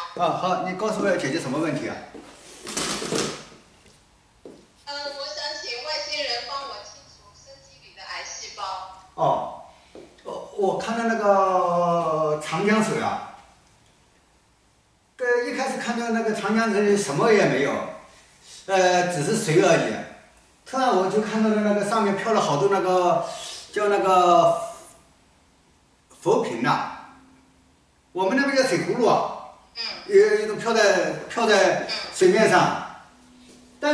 好，你告诉我要解决什么问题啊？ 我想请外星人帮我清除身体里的癌细胞。 哦，我看到那个长江水啊，一开始看到那个长江水什么也没有，只是水而已。突然我就看到了那个上面飘了好多那个叫那个浮萍啊，我们那边叫水葫芦啊。都飘在水面上，但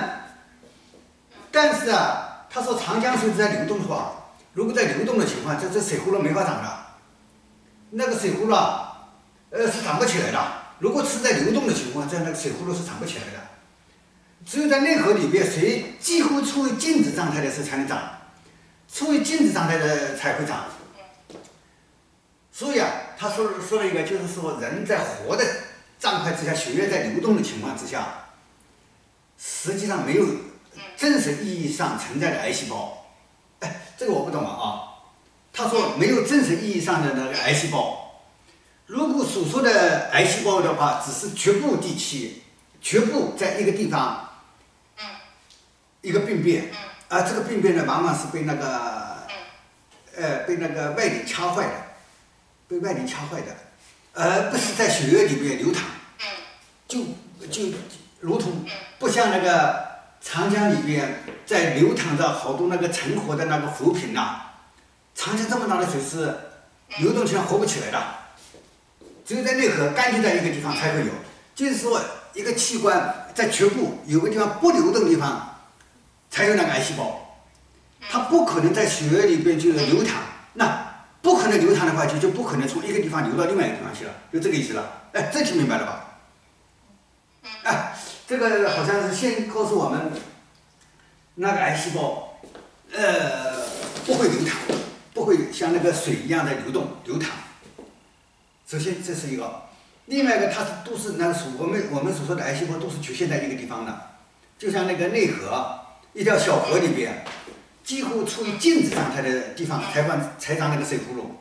是啊，他说长江水是在流动的话，如果在流动的情况，这水葫芦没法长的，那个水葫芦啊，是长不起来的。如果是在流动的情况，这样那个水葫芦是长不起来的。只有在内河里边，水几乎处于静止状态的时候才能长，处于静止状态的才会长。所以啊，他说了一个，就是说人在活的状态之下，血液在流动的情况之下，实际上没有正式意义上存在的癌细胞。这个我不懂啊。他说没有正式意义上的那个癌细胞。如果所说的癌细胞的话，只是局部地区，局部在一个地方，一个病变，这个病变呢，往往是被那个外力掐坏的。被外力掐坏的，而不是在血液里面流淌，就如同不像那个长江里边在流淌着好多那个成活的那个浮萍呐。长江这么大的水是流动起来活不起来的，只有在内河干净在一个地方才会有。就是说，一个器官在局部有个地方不流动的地方才有那个癌细胞，它不可能在血液里边就流淌。那不可能流淌的话，就不可能从一个地方流到另外一个地方去了，就这个意思了。这听明白了吧？这个好像是先告诉我们，那个癌细胞，不会流淌，不会像那个水一样的流淌。首先这是一个，另外一个它都是那我们所说的癌细胞都是局限在一个地方的，就像那个内河一条小河里边。几乎处于静止状态的地方才长那个水葫芦，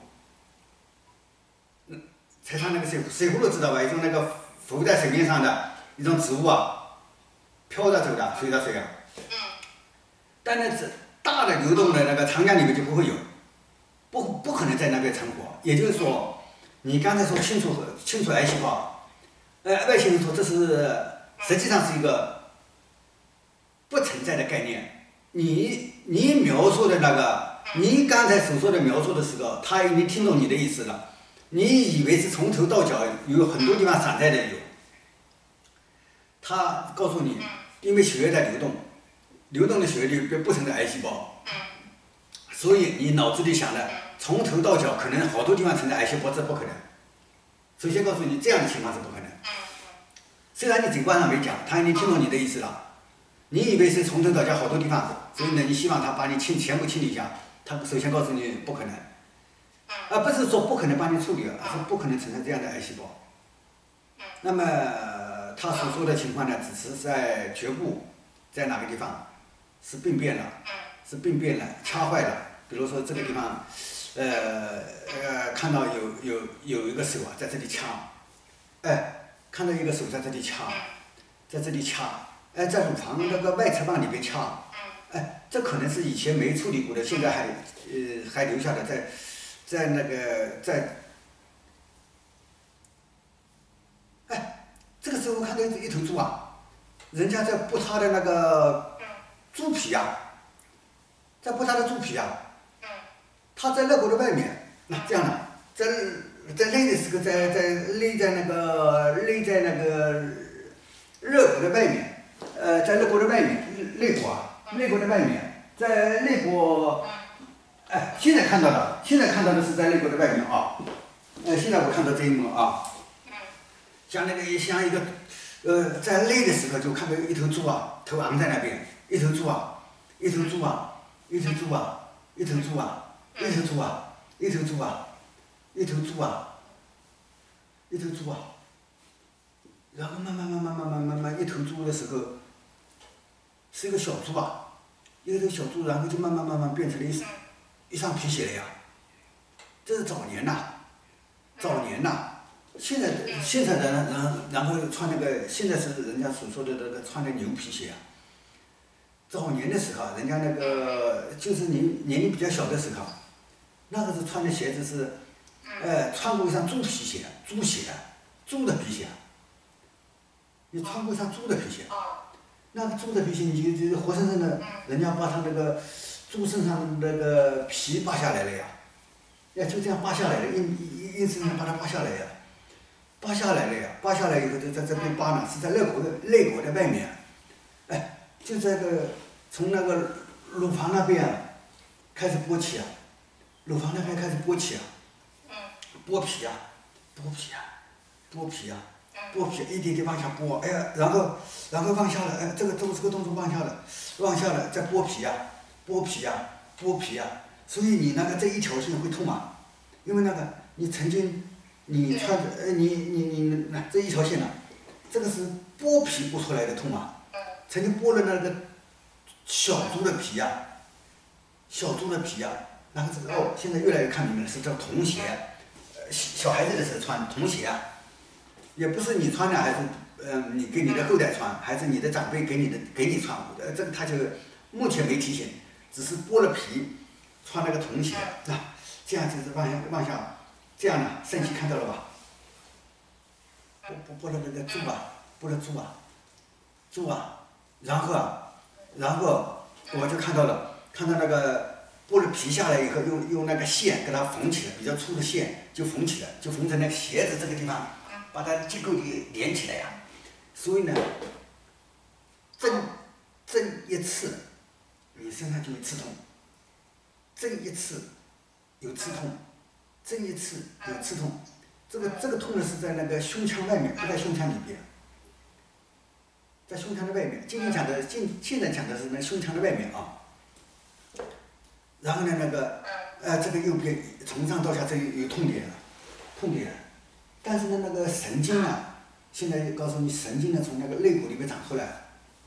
才长那个水葫芦知道吧？一种那个浮在水面上的一种植物啊，飘着走的，随着水啊。但是大的流动的那个长江里面就不会有，不可能在那边存活。也就是说，你刚才说清除癌细胞，外星人说这是实际上是一个不存在的概念。你描述的那个，你刚才所说的描述的时候，他已经听懂你的意思了。你以为是从头到脚有很多地方散在的有，他告诉你，因为血液在流动，流动的血液里边不存在癌细胞，所以你脑子里想的从头到脚可能好多地方存在癌细胞，这不可能。首先告诉你，这样的情况是不可能。虽然你嘴巴上没讲，他已经听懂你的意思了。你以为是从头到脚好多地方，所以呢，你希望他把你全部清理一下。他首先告诉你不可能，而不是说不可能帮你处理，而是不可能存在这样的癌细胞。那么他所说的情况呢，只是在局部，在哪个地方是病变了，掐坏了。比如说这个地方，看到有一个手啊在这里掐，看到一个手在这里掐，在这里掐。在乳房那个外侧棒里边掐，这可能是以前没处理过的，现在还留下的，在那个这个时候我看到一头猪啊，人家在剥它的那个猪皮啊，在剥它的猪皮啊，它在肋骨的外面，这样的，在勒的时候，在勒在那个肋骨的外面。在肋骨的外面，肋骨的外面，在肋骨，现在看到的是在肋骨的外面啊，现在我看到这一幕啊，像一个，在勒的时候就看到一头猪啊，头昂在那边，一头猪啊，然后慢慢一头猪的时候，是一个小猪啊，一头小猪，然后就慢慢变成了一上皮血了呀。这是早年呐， 现在的然后穿那个，现在是人家所说的那个穿的牛皮鞋啊。早年的时候，人家那个就是年龄比较小的时候，那个是穿的鞋子是，穿过一双猪皮鞋，猪的皮鞋。你穿过一双猪的皮鞋，那个猪的皮鞋，你就活生生的，人家把他那个猪身上那个皮扒下来了呀，就这样扒下来了，硬生生把它扒下来呀，扒下来了呀，扒下来以后，在这边扒呢，是在肋骨的外面，就这个从那个乳房那边开始剥起啊，乳房那边开始剥起啊，剥皮啊，一点点往下剥，然后往下了，这个动作往下了，再剥皮啊，所以你那个这一条线会痛啊，因为那个你曾经你穿你这一条线呢，这个是剥皮剥出来的痛啊，曾经剥了那个小猪的皮啊，然后这个现在越来越看明白了，是叫童鞋，小孩子的时候穿童鞋啊。也不是你穿的，还是你给你的后代穿，还是你的长辈给你穿，这个他就目前没提醒，只是剥了皮，穿那个童鞋，这样就是往下，这样呢，圣经看到了吧？剥了那个猪啊，然后我就看到那个剥了皮下来以后，用那个线给它缝起来，比较粗的线就缝起来，就缝成那个鞋子这个地方。把它的结构给连起来呀，所以呢，针一刺，你身上就会刺痛；针一刺，有刺痛；针一刺有刺痛。这个痛呢是在那个胸腔外面，不在胸腔里边，在胸腔的外面。现在讲的是那胸腔的外面啊。然后呢，那个这个右边从上到下这有痛点。但是呢，那个神经呢，现在告诉你，神经呢从那个肋骨里面长出来，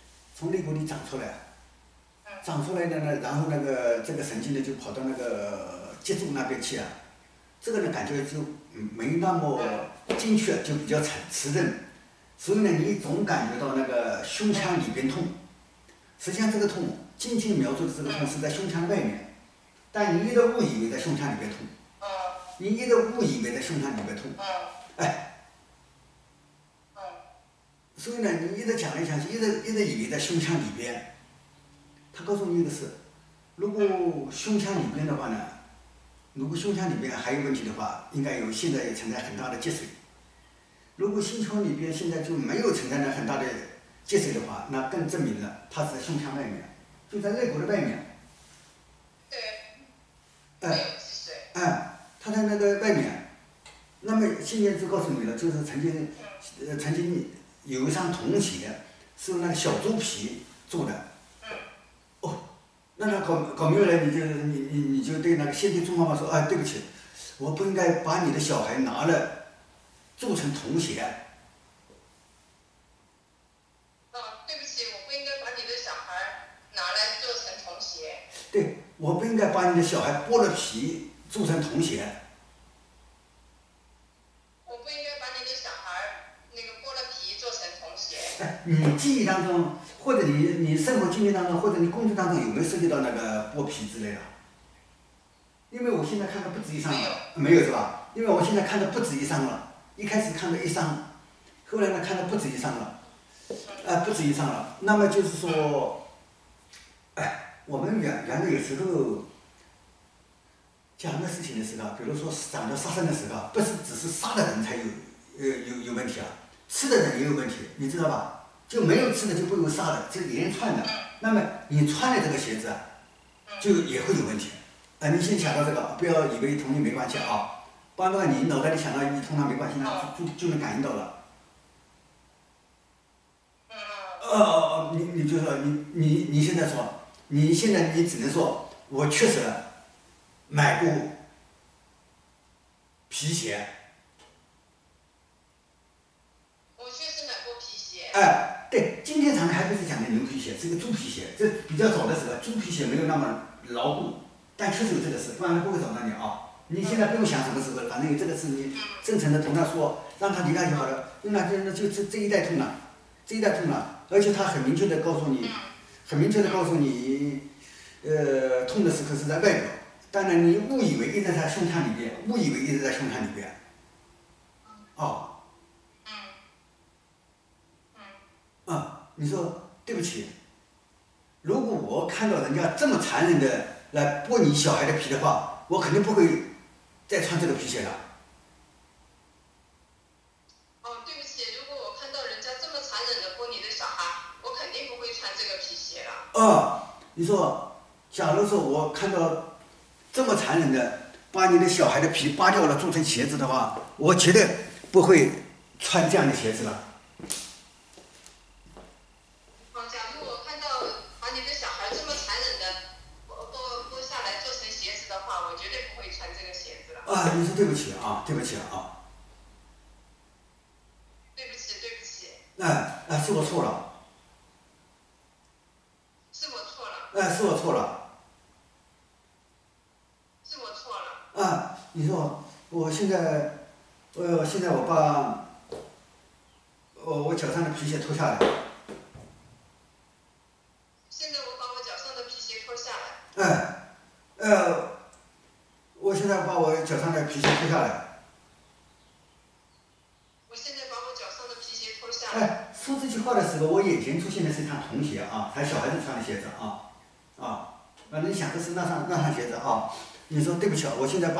长出来的呢，然后那个这个神经呢就跑到那个脊柱那边去啊，这个呢感觉就没那么精确，就比较迟钝，所以呢你总感觉到那个胸腔里边痛，实际上这个痛，经济描述的这个痛是在胸腔外面，但你一直误以为在胸腔里边痛，所以呢，你一直讲来讲去，一直以为在胸腔里边。他告诉你一个事，如果胸腔里边的话呢，如果胸腔里边还有问题的话，应该现在也存在很大的积水。如果胸腔里边现在就没有存在那很大的积水的话，那更证明了它是在胸腔外面，就在肋骨的外面。 对。没有积水。 它在那个外面。那么现在就告诉你了，就是曾经有一双童鞋是那个小猪皮做的。那搞明白了，你就对那个先对猪妈妈说，对不起，我不应该把你的小孩拿了做成童鞋。 对不起，我不应该把你的小孩拿来做成童鞋。 对，我不应该把你的小孩剥了皮做成童鞋。 我不应该把你的小孩剥了皮做成童鞋。 你记忆当中，或者你生活经历当中，或者你工作当中有没有涉及到那个剥皮之类的？因为我现在看到不止一双了，没有是吧？因为我现在看到不止一双了，一开始看到一双，后来呢看到不止一双了，那么就是说，我们原来有时候讲的事情的时候，比如说讲到杀生的时候，不是只是杀的人才有问题啊，吃的人也有问题，你知道吧？就没有吃的就不有杀的，这是连串的。那么你穿的这个鞋子就也会有问题。你先想到这个，不要以为同你没关系啊。不然的话，你脑袋里想到你同他没关系，那就能感应到了。你就说你现在说，你现在你只能说，我确实买过皮鞋。 我确实买过皮鞋。 对，今天咱们还不是讲的牛皮鞋，是个猪皮鞋。这比较早的时候，猪皮鞋没有那么牢固，但确实有这个事，不然不会找到你啊。你现在不用想什么时候，反正有这个事，你正常的同他说， 让它离开就好了。那就这一带痛了，这一带痛了，而且它很明确的告诉你，很明确的告诉你，痛的时刻是在外表。当然，你误以为一直在胸腔里边，误以为一直在胸腔里边。哦。你说对不起，如果我看到人家这么残忍的来剥你小孩的皮的话，我肯定不会再穿这个皮鞋了。 对不起，如果我看到人家这么残忍的剥你的小孩，我肯定不会穿这个皮鞋了。 你说，假如说我看到这么残忍的把你的小孩的皮扒掉了做成鞋子的话，我绝对不会穿这样的鞋子了。 假如我看到把你的小孩这么残忍的剥下来做成鞋子的话，我绝对不会穿这个鞋子了。 你说对不起啊，对不起啊。 对不起，对不起。 是我错了。 是我错了。 是我错了。 是我错了。 你说我现在，现在我把我脚上的皮鞋脱下来。 现在我把我脚上的皮鞋脱下来。 我现在把我脚上的皮鞋脱下来。 我现在把我脚上的皮鞋脱下来。 说这句话的时候，我眼前出现的是一双童鞋啊，还小孩子穿的鞋子啊。你想的是那双鞋子啊。你说对不起啊，我现在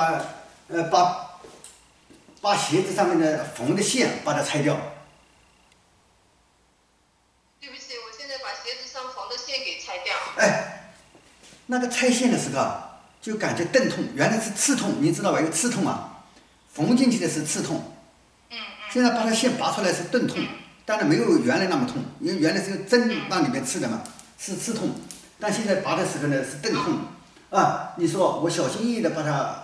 把鞋子上面的缝的线把它拆掉。 对不起，我现在把鞋子上缝的线给拆掉。 那个拆线的时候就感觉钝痛，原来是刺痛，你知道吧？有刺痛啊，缝进去的是刺痛。现在把它线拔出来是钝痛，当然没有原来那么痛，因为原来是用针往里面刺的嘛，是刺痛，但现在拔的时候呢是钝痛。你说我小心翼翼的把它，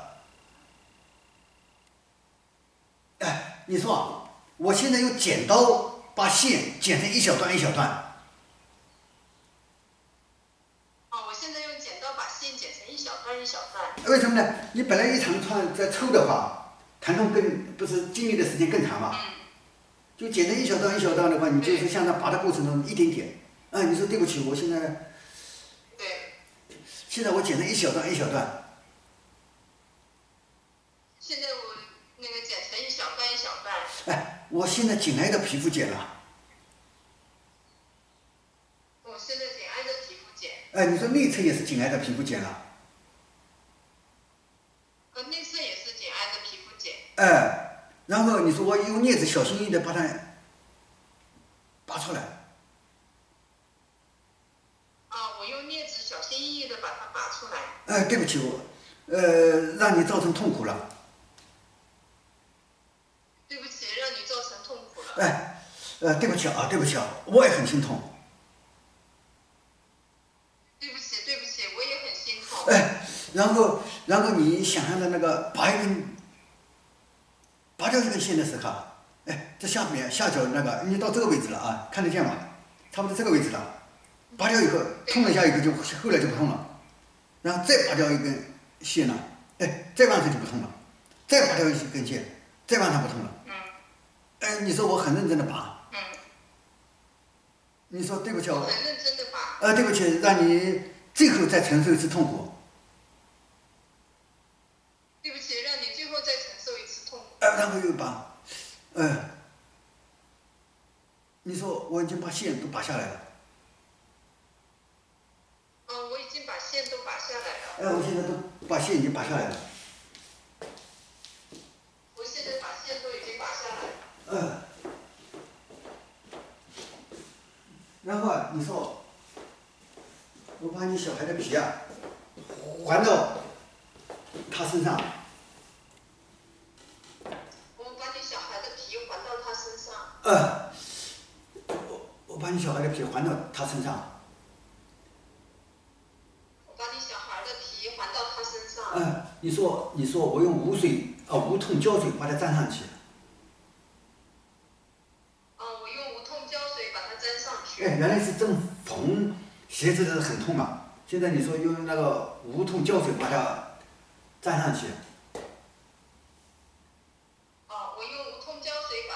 你说我现在用剪刀把线剪成一小段一小段。 我现在用剪刀把线剪成一小段一小段。 为什么呢？你本来一长串在抽的话，疼痛不是经历的时间更长嘛？就剪成一小段一小段的话，你就是像它拔的过程中一点点。你说对不起，我现在。现在我剪成一小段一小段。 现在我那个剪成一小段一小段。 我现在紧挨着皮肤剪了。 我现在紧挨着皮肤剪。 你说内侧也是紧挨着皮肤剪了。 内侧也是紧挨着皮肤剪。 然后你说我用镊子小心翼翼的把它拔出来。 我用镊子小心翼翼的把它拔出来。 对不起，我让你造成痛苦了。 对不起，让你造成痛苦了。 对不起啊，对不起啊，我也很心痛。 对不起，对不起，我也很心痛。 然后你想象的那个拔掉这根线的时候，这下脚那个，你到这个位置了啊，看得见吗？差不多这个位置了。拔掉以后，痛了一下以后就后来就不痛了，然后再拔掉一根线呢，再往上就不痛了，再拔掉一根线，再往上不痛了。你说我很认真的拔。你说对不起我很认真的拔。 对不起，让你最后再承受一次痛苦。 对不起，让你最后再承受一次痛苦。 然后又拔。你说我已经把线都拔下来了。 我已经把线都拔下来了。 我现在都把线已经拔下来了。 我现在把线都已经拔下来了。 然后你说，我把你小孩的皮还到他身上。 我把你小孩的皮还到他身上。 我把你小孩的皮还到他身上。 我把你小孩的皮还到他身上。 你说我用无痛胶水把它粘上去。 我用无痛胶水把它粘上去。 原来是正缝鞋子的很痛嘛，现在你说用那个无痛胶水把它粘上去。 我用无痛胶水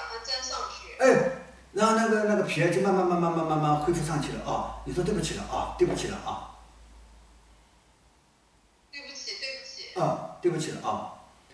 哎，然后那个皮就慢慢恢复上去了啊。你说对不起了啊，对不起了啊。 对不起，对不起。 啊，对不起了啊。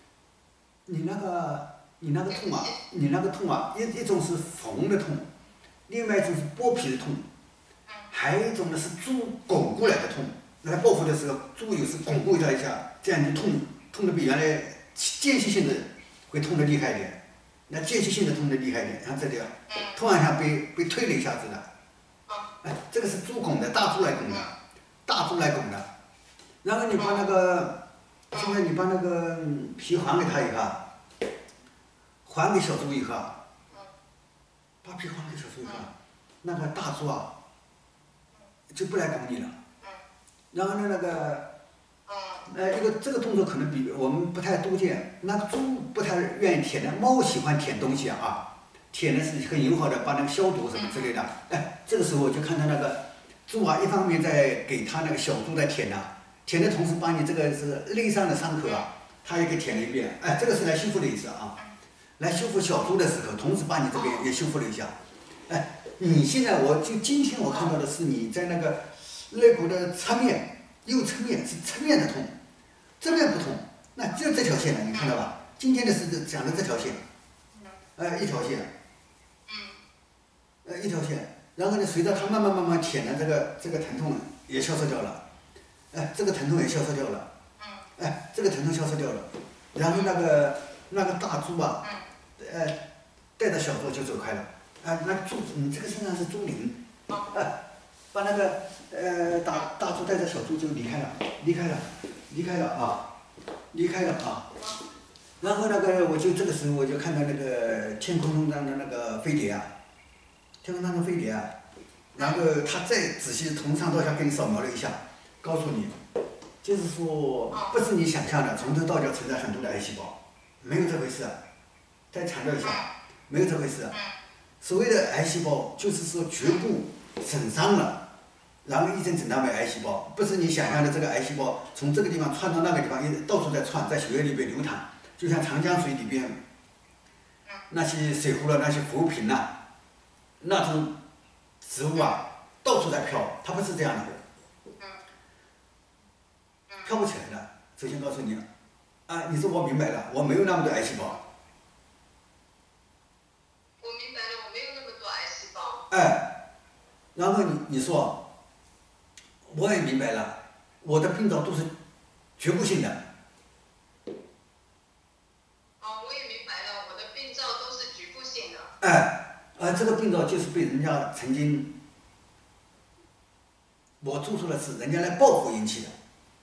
你那个痛啊，你那个痛啊，一种是缝的痛，另外一种是剥皮的痛，还有一种呢是猪拱过来的痛。那它报复的时候，猪有时拱过它一下，这样就痛的比原来间歇性的会痛得厉害一点。那间歇性的痛得厉害一点，像这里啊，突然一下被推了一下子的。哎，这个是猪拱的，大猪来拱的，大猪来拱的。然后你把那个，现在你把那个皮还给他以后，还给小猪以后，把皮还给小猪以后，那个大猪啊，就不来拱你了。然后呢，一个这个动作可能比我们不太多见，那个猪不太愿意舔的，猫喜欢舔东西啊，舔的是很友好的，把那个消毒什么之类的。哎，这个时候我就看到那个猪啊，一方面在给它那个小猪在舔呐，舔的同时把你这个是勒伤的伤口啊，它也给舔了一遍。哎，这个是来修复的意思啊，来修复小猪的时候，同时把你这边也修复了一下。哎，你现在今天我看到的是你在那个肋骨的侧面，右侧面是侧面的痛，这边不痛，那就这条线了，你看到吧？今天的是讲的这条线，一条线，一条线，然后呢，随着它慢慢舔的这个疼痛也消失掉了，哎，这个疼痛也消失掉了，哎，这个疼痛消失掉了，然后那个大猪啊，带着小猪就走开了，啊，那猪，你这个身上是猪鳞，把那个大猪带着小猪就离开了，离开了啊。然后我就这个时候我就看到那个天空中的那个飞碟啊，然后他再仔细从上到下给你扫描了一下，告诉你，就是说不是你想象的从头到脚存在很多的癌细胞，没有这回事。再强调一下，没有这回事。所谓的癌细胞就是说局部损伤了，然后医生诊断为癌细胞，不是你想象的这个癌细胞从这个地方窜到那个地方，到处在窜，在血液里边流淌，就像长江水里边那些水壶了那些浮萍呐，那种植物啊，到处在飘，它不是这样的，飘不起来的。首先告诉你，啊，你说我明白了，我没有那么多癌细胞。 我明白了，我没有那么多癌细胞。 哎，然后你说，我也明白了，我的病灶都是局部性的。 我也明白了，我的病灶都是局部性的。 哎，这个病灶就是被人家曾经，我做出的是人家来报复引起的。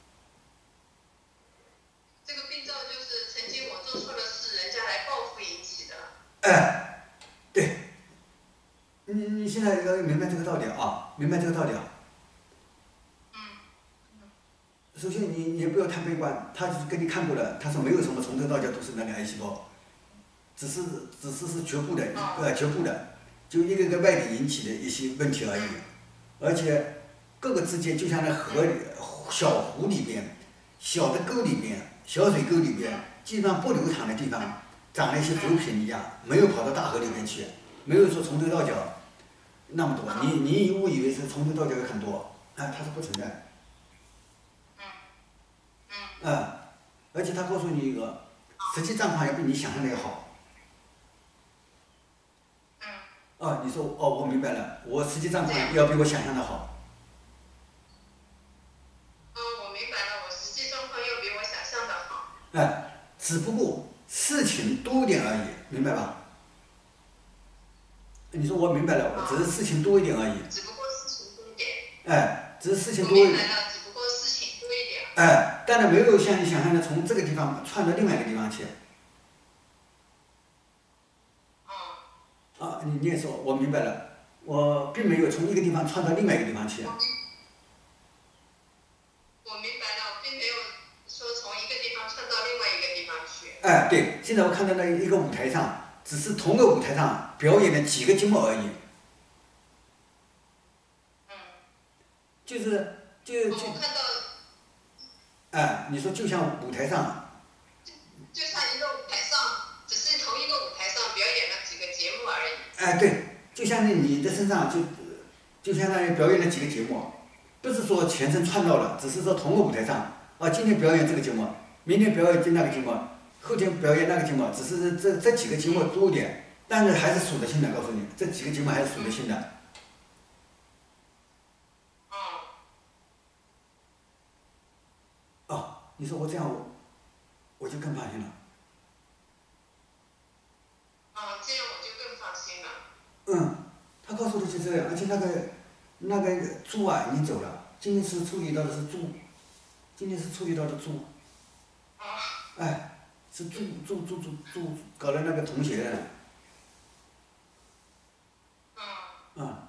这个病灶就是曾经我做错了事，人家来报复引起的。 哎，对，你现在要明白这个道理啊，明白这个道理啊。首先你也不要太悲观，他就是给你看过了，他说没有什么从头到脚都是那个癌细胞，只是局部的，局部的，就一个个外力引起的一些问题而已。而且各个之间就像那河里、小湖里边、小的沟里边、小水沟里边，基本上不流淌的地方，长了一些浮萍一样，没有跑到大河里面去，没有说从头到脚那么多。你误以为是从头到脚有很多，它是不存在。而且他告诉你一个，实际状况要比你想象的要好。你说我明白了，我实际状况要比我想象的好。 我明白了，我实际状况要比我想象的好。 只不过事情多一点而已，明白吧？你说我明白了，只是事情多一点而已。 只不过事情多一点。 只是事情多一点。 我明白了，只不过事情多一点。 当然没有像你想象的从这个地方窜到另外一个地方去。你也说，我明白了，我并没有从一个地方窜到另外一个地方去。 我明白了，并没有说从一个地方窜到另外一个地方去。 对，现在我看到那一个舞台上，只是同个舞台上表演了几个节目而已。 我看到。 你说就像舞台上。 就像一个舞台上，只是同一个舞台上表演了几个节目而已。 哎，对，就相当于你的身上就相当于表演了几个节目，不是说全身串到了，只是说同个舞台上啊，今天表演这个节目，明天表演那个节目，后天表演那个节目，只是这几个节目多一点，但是还是数得清的，告诉你，这几个节目还是数得清的。 嗯哦，你说我这样我就更放心了。 这样我就更放心了。 嗯，他告诉的就这样，而且那个猪啊已经走了，今天是处理到的是猪，今天是处理到的猪， 啊哎，是猪搞了那个铜鞋的， 嗯， 啊、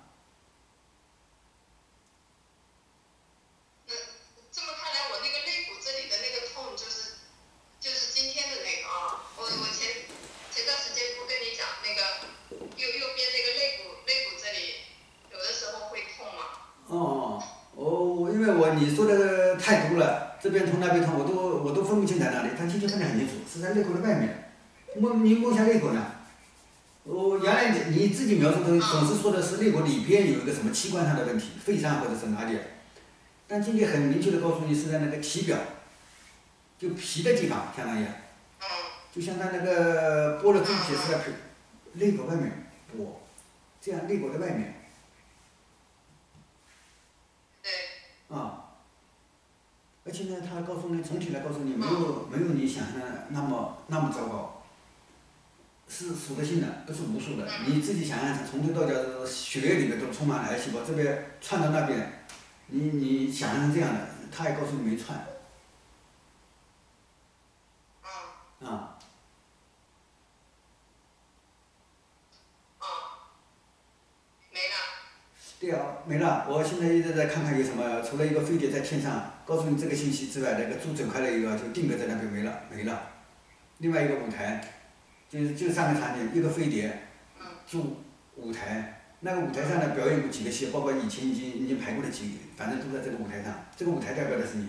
那这么看来，我那个肋骨这里的那个痛就是今天的那个啊。我前段时间不跟你讲那个右边那个肋骨这里有的时候会痛嘛。 哦，因为你说的太多了，这边痛那边痛，我都分不清在哪里。他今天分得很清楚，是在肋骨的外面。你摸一下肋骨呢？原来你自己描述的总是说的是肋骨里边有一个什么器官上的问题，肺上或者是哪里，但今天很明确的告诉你是在那个体表，就皮的地方，相当于，就像他那个剥了猪皮是在肋骨外面剥，这样肋骨的外面。 对。 啊，而且呢，他告诉你，总体来告诉你，没有你想象的那么糟糕，是数得清的，不是无数的。你自己想想，从头到脚血液里面都充满了癌细胞，这边串到那边，你想象成这样的，他也告诉你没串。啊， 没了。 对啊，没了。我现在一直在看看有什么，除了一个飞碟在天上，告诉你这个信息之外，那个猪整块的一个就定格在那边没了。另外一个舞台，就三个场景，一个飞碟，猪舞台，那个舞台上呢表演过几个戏，包括以前已经排过的几个，反正都在这个舞台上。这个舞台代表的是你。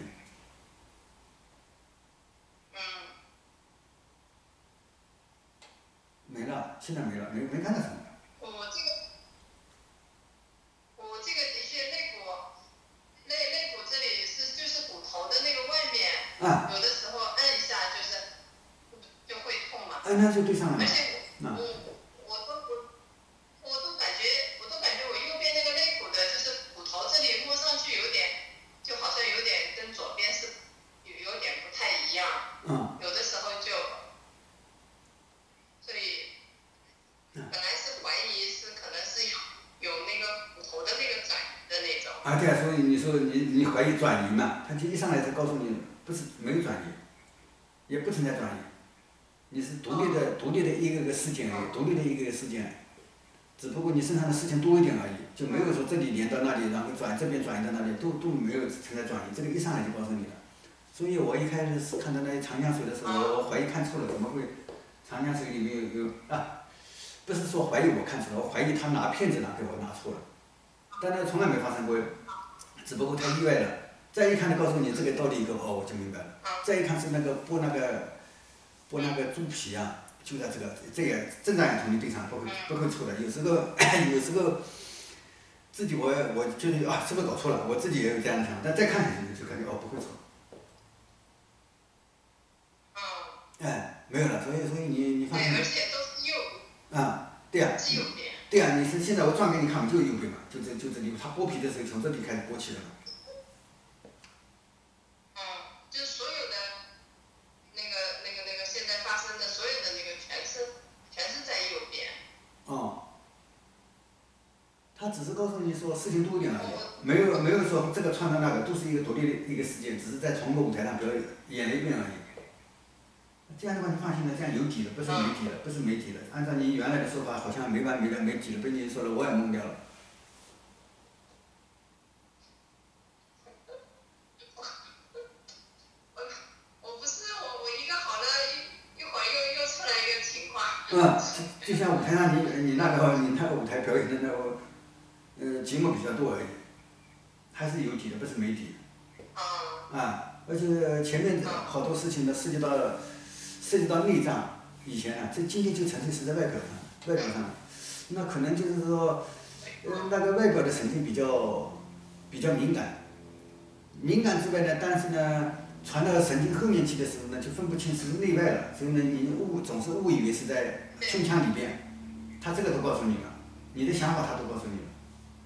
没了，现在没了，没看到什么。 我这个的确肋骨这里就是骨头的那个外面，有的时候按一下就会痛嘛。 那就对上了嘛。 而且我都感觉我右边那个肋骨的，就是骨头这里摸上去就好像有点跟左边是有点不太一样。有的时候所以本来是怀疑是可能是有那个骨头的那个转移的那种。 对啊，所以你说你怀疑转移嘛？他一上来就告诉你，不是没有转移，也不存在转移，你是独立的一个事件而已，独立的一个事件，只不过你身上的事情多一点而已，就没有说这里连到那里，然后这边转移到那里，都没有存在转移，这个一上来就告诉你了。所以我一开始是看到那些长江水的时候，我怀疑看错了，怎么会长江水里面有不是说怀疑我看错了，我怀疑他拿片子给我拿错了，但那从来没发生过，只不过太意外了。再一看就告诉你这个到底一个我就明白了。再一看是那个剥那个猪皮啊，就在这也正常人同意对上，不会错的。有时候自己我觉得是不是搞错了，我自己也有这样的想法，但再看下去就感觉不会错。没有了，所以你放心。 对，而且都是右。 对呀。 是右边。 对呀，你是现在我转给你看，就右边嘛，就这里，他剥皮的时候从这里开始剥起来了。 就是所有的那个现在发生的所有的那个全是在右边。 他只是告诉你说事情多一点而已，没有说这个串到那个，都是一个独立的一个事件，只是在同一个舞台上演了一遍而已。这样的话你放心了，这样有底了，不是没底了。按照你原来的说法，好像没完没了没底了，被你说了我也懵掉了。 我不是我一个好了，一会儿又出来一个情况。 就像舞台上你那个舞台表演的那个节目比较多而已，还是有底的，不是没底。而且前面好多事情都涉及到内脏，以前这今天就纯粹是在外表上， 那可能就是说，那个外表的神经比较敏感，敏感之外呢，但是呢，传到神经后面去的时候呢，就分不清是内外了，所以呢，你总是误以为是在胸腔里边，他这个都告诉你了，你的想法他都告诉你了。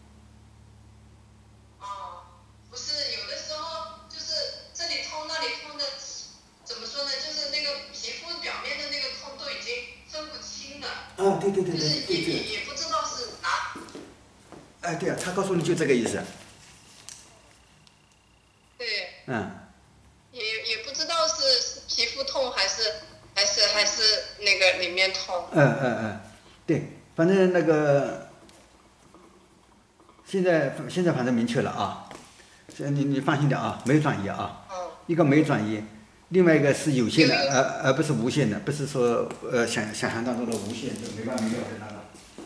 不是有的时候就是这里痛那里痛的，怎么说呢？就是那个皮肤表面的那个痛都已经分不清了。 对， 就是也不知道是哪。 哎，对啊，他告诉你就这个意思。 对。 嗯。 也不知道是皮肤痛还是那个里面痛。 对，反正那个现在反正明确了啊，你放心点啊，没转移啊。一个没转移，另外一个是有限的，而不是无限的，不是说想象当中的无限就没完没了的那个。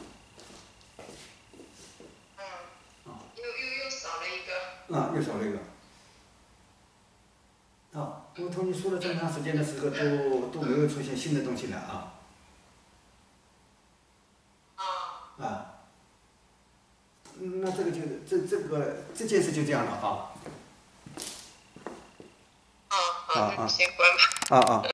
又少了一个。 又少了一个。我同你说了这么长时间的时候，都没有出现新的东西来啊。那这个这件事就这样了啊。 行，关吧。